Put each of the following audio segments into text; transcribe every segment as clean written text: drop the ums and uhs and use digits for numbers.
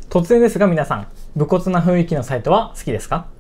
突然ですが皆さん、武骨な雰囲気のサイトは好きですか？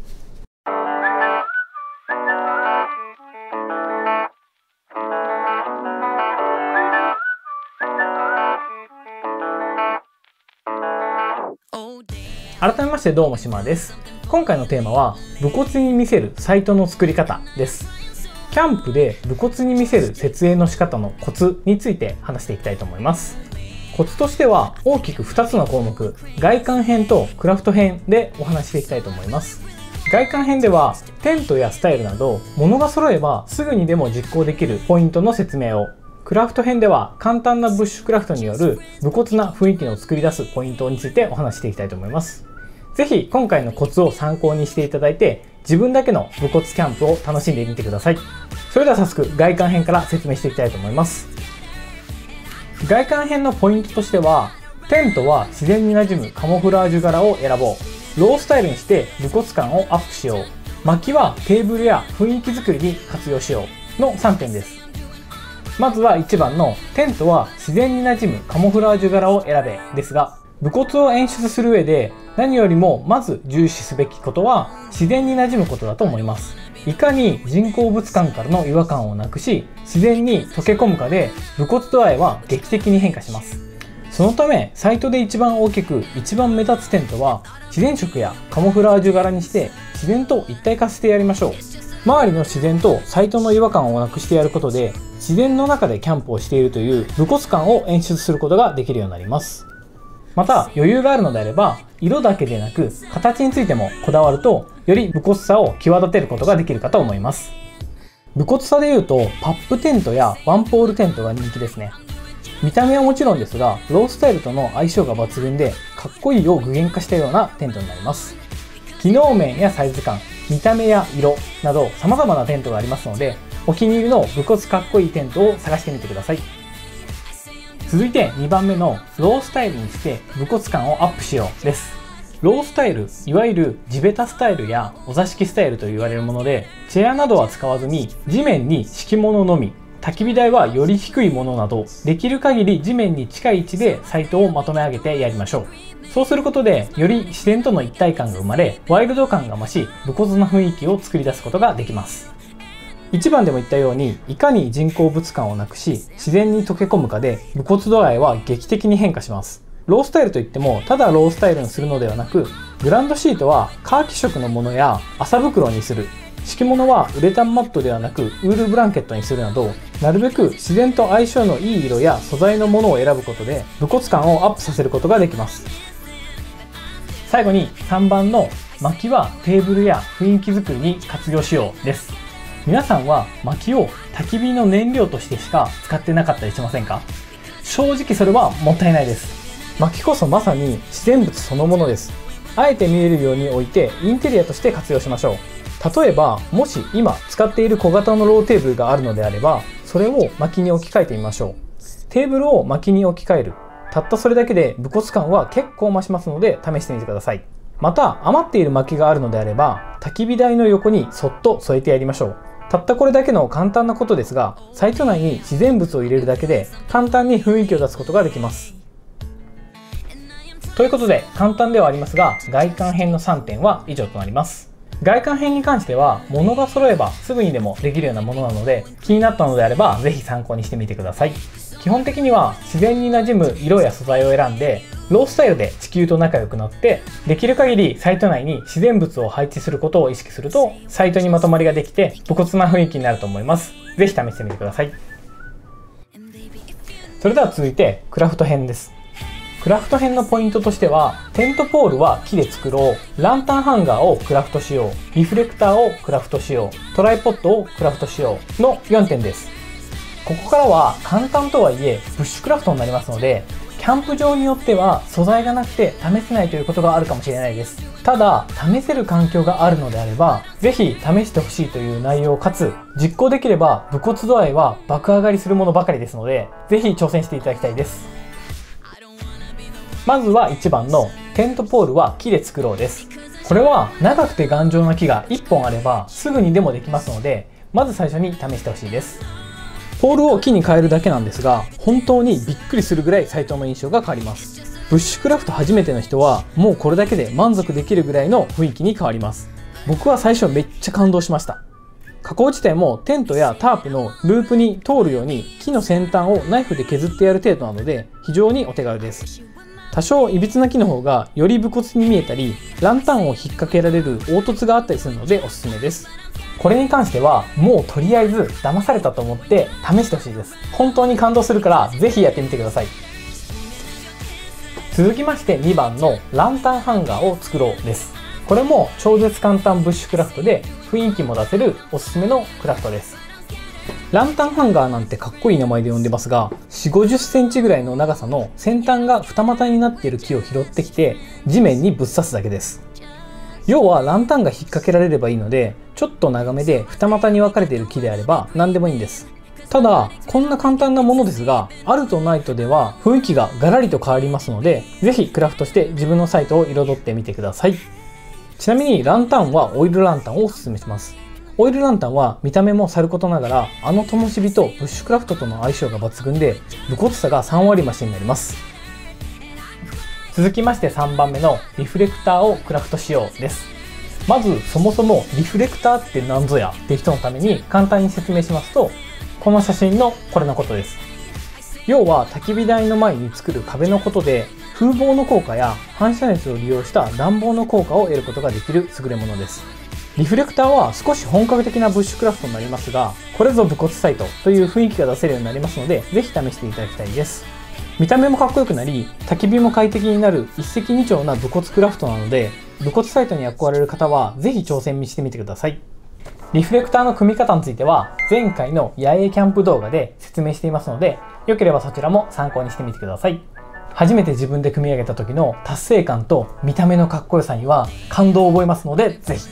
改めましてどうも島です。今回のテーマは武骨に見せるサイトの作り方です。キャンプで武骨に見せる設営の仕方のコツについて話していきたいと思います。コツとしては大きく2つの項目、外観編とクラフト編でお話ししていきたいと思います。外観編ではテントやスタイルなど物が揃えばすぐにでも実行できるポイントの説明を、クラフト編では簡単なブッシュクラフトによる武骨な雰囲気を作り出すポイントについてお話ししていきたいと思います。ぜひ今回のコツを参考にしていただいて自分だけの武骨キャンプを楽しんでみてください。それでは早速外観編から説明していきたいと思います。外観編のポイントとしては、テントは自然に馴染むカモフラージュ柄を選ぼう、ロースタイルにして武骨感をアップしよう、薪はテーブルや雰囲気作りに活用しようの3点です。まずは1番のテントは自然に馴染むカモフラージュ柄を選べですが、武骨を演出する上で何よりもまず重視すべきことは自然に馴染むことだと思います。いかに人工物感からの違和感をなくし自然に溶け込むかで武骨度合いは劇的に変化します。そのためサイトで一番大きく一番目立つテントは自然色やカモフラージュ柄にして自然と一体化してやりましょう。周りの自然とサイトの違和感をなくしてやることで自然の中でキャンプをしているという武骨感を演出することができるようになります。また余裕があるのであれば色だけでなく形についてもこだわるとより武骨さを際立てることができるかと思います。武骨さでいうとパップテントやワンポールテントが人気ですね。見た目はもちろんですがロースタイルとの相性が抜群でかっこいいを具現化したようなテントになります。機能面やサイズ感、見た目や色など様々なテントがありますのでお気に入りの武骨かっこいいテントを探してみてください。続いて2番目のロースタイルにして武骨感をアップしようです。ロースタイル、いわゆる地べたスタイルやお座敷スタイルと言われるもので、チェアなどは使わずに地面に敷物のみ、焚き火台はより低いものなどできる限り地面に近い位置でサイトをまとめ上げてやりましょう。そうすることでより自然との一体感が生まれワイルド感が増し武骨な雰囲気を作り出すことができます。1番でも言ったようにいかに人工物感をなくし自然に溶け込むかで武骨度合いは劇的に変化します。ロースタイルといってもただロースタイルにするのではなく、グランドシートはカーキ色のものや麻袋にする、敷物はウレタンマットではなくウールブランケットにするなど、なるべく自然と相性のいい色や素材のものを選ぶことで武骨感をアップさせることができます。最後に3番の薪はテーブルや雰囲気作りに活用しようです。皆さんは薪を焚き火の燃料としてしか使ってなかったりしませんか？正直それはもったいないです。薪こそまさに自然物そのものです。あえて見えるように置いてインテリアとして活用しましょう。例えばもし今使っている小型のローテーブルがあるのであればそれを薪に置き換えてみましょう。テーブルを薪に置き換える、たったそれだけで武骨感は結構増しますので試してみてください。また余っている薪があるのであれば焚き火台の横にそっと添えてやりましょう。たったこれだけの簡単なことですがサイト内に自然物を入れるだけで簡単に雰囲気を出すことができます。ということで簡単ではありますが外観編の3点は以上となります。外観編に関しては物が揃えばすぐにでもできるようなものなので気になったのであればぜひ参考にしてみてください。基本的には自然に馴染む色や素材を選んでロースタイルで地球と仲良くなってできる限りサイト内に自然物を配置することを意識するとサイトにまとまりができて武骨な雰囲気になると思います。ぜひ試してみてください。それでは続いてクラフト編です。クラフト編のポイントとしてはテントポールは木で作ろう、ランタンハンガーをクラフトしよう、リフレクターをクラフトしよう、トライポッドをクラフトしようの4点です。ここからは簡単とはいえブッシュクラフトになりますのでキャンプ場によっては素材がなくて試せないということがあるかもしれないです。ただ試せる環境があるのであればぜひ試してほしいという内容かつ実行できれば武骨度合いは爆上がりするものばかりですのでぜひ挑戦していただきたいです。まずは1番のテントポールは木で作ろうです。これは長くて頑丈な木が1本あればすぐにでもできますのでまず最初に試してほしいです。ポールを木に変えるだけなんですが本当にびっくりするぐらいサイトの印象が変わります。 ブッシュクラフト初めての人はもうこれだけで満足できるぐらいの雰囲気に変わります。僕は最初めっちゃ感動しました。加工自体もテントやタープのループに通るように木の先端をナイフで削ってやる程度なので非常にお手軽です。多少いびつな木の方がより武骨に見えたり、ランタンを引っ掛けられる凹凸があったりするのでおすすめです。これに関してはもうとりあえず騙されたと思って試してほしいです。本当に感動するからぜひやってみてください。続きまして2番のランタンハンガーを作ろうです。これも超絶簡単ブッシュクラフトで雰囲気も出せるおすすめのクラフトです。ランタンハンガーなんてかっこいい名前で呼んでますが、4、50センチぐらいの長さの先端が二股になっている木を拾ってきて地面にぶっ刺すだけです。要はランタンが引っ掛けられればいいので、ちょっと長めで二股に分かれている木であれば何でもいいんです。ただこんな簡単なものですが、あるとないとでは雰囲気がガラリと変わりますので、ぜひクラフトして自分のサイトを彩ってみてください。ちなみにランタンはオイルランタンをおすすめします。オイルランタンは見た目もさることながら、あの灯火とブッシュクラフトとの相性が抜群で、武骨さが3割増しになります。続きまして3番目のリフレクターをクラフトしようです。まずそもそもリフレクターって何ぞやっていう人のために簡単に説明しますと、この写真のこれのことです。要は焚き火台の前に作る壁のことで、風防の効果や反射熱を利用した暖房の効果を得ることができる優れものです。リフレクターは少し本格的なブッシュクラフトになりますが、これぞ武骨サイトという雰囲気が出せるようになりますので、ぜひ試していただきたいです。見た目もかっこよくなり、焚き火も快適になる一石二鳥な武骨クラフトなので、武骨サイトに憧れる方はぜひ挑戦してみてください。リフレクターの組み方については前回の野営キャンプ動画で説明していますので、よければそちらも参考にしてみてください。初めて自分で組み上げた時の達成感と見た目のかっこよさには感動を覚えますので、ぜひ。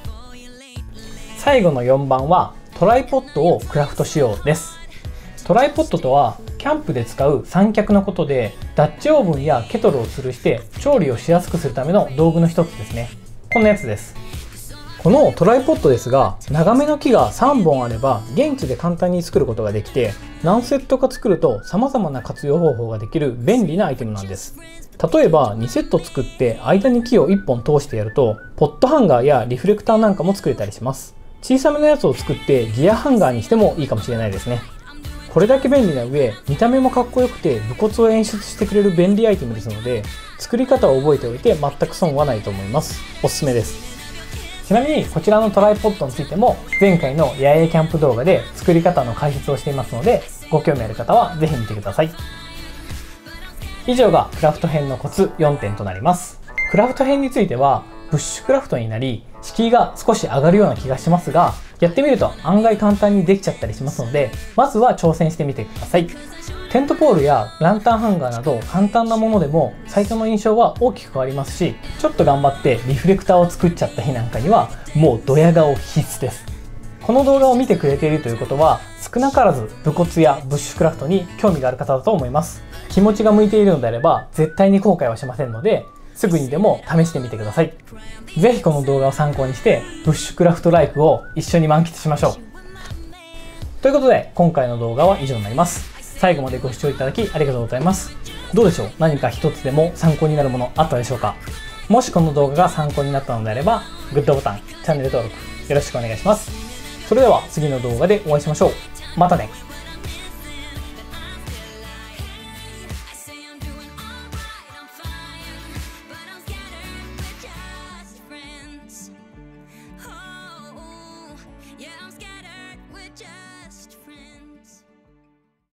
最後の4番はトライポットをクラフトしようです。トライポットとはキャンプで使う三脚のことで、ダッチオーブンやケトルを吊るして調理をしやすくするための道具の一つですね。こんなやつです。このトライポットですが、長めの木が3本あれば現地で簡単に作ることができて、何セットか作ると様々な活用方法ができる便利なアイテムなんです。例えば2セット作って間に木を1本通してやると、ポットハンガーやリフレクターなんかも作れたりします。小さめのやつを作ってギアハンガーにしてもいいかもしれないですね。これだけ便利な上、見た目もかっこよくて武骨を演出してくれる便利アイテムですので、作り方を覚えておいて全く損はないと思います。おすすめです。ちなみにこちらのトライポットについても前回の野営キャンプ動画で作り方の解説をしていますので、ご興味ある方はぜひ見てください。以上がクラフト編のコツ4点となります。クラフト編についてはブッシュクラフトになり、敷居が少し上がるような気がしますが、やってみると案外簡単にできちゃったりしますので、まずは挑戦してみてください。テントポールやランタンハンガーなど簡単なものでもサイトの印象は大きく変わりますし、ちょっと頑張ってリフレクターを作っちゃった日なんかにはもうドヤ顔必須です。この動画を見てくれているということは、少なからず武骨やブッシュクラフトに興味がある方だと思います。気持ちが向いているのであれば絶対に後悔はしませんので、すぐにでも試してみてください。ぜひこの動画を参考にしてブッシュクラフトライフを一緒に満喫しましょう。ということで今回の動画は以上になります。最後までご視聴いただきありがとうございます。どうでしょう、何か一つでも参考になるものあったでしょうか。もしこの動画が参考になったのであれば、グッドボタン、チャンネル登録よろしくお願いします。それでは次の動画でお会いしましょう。またね。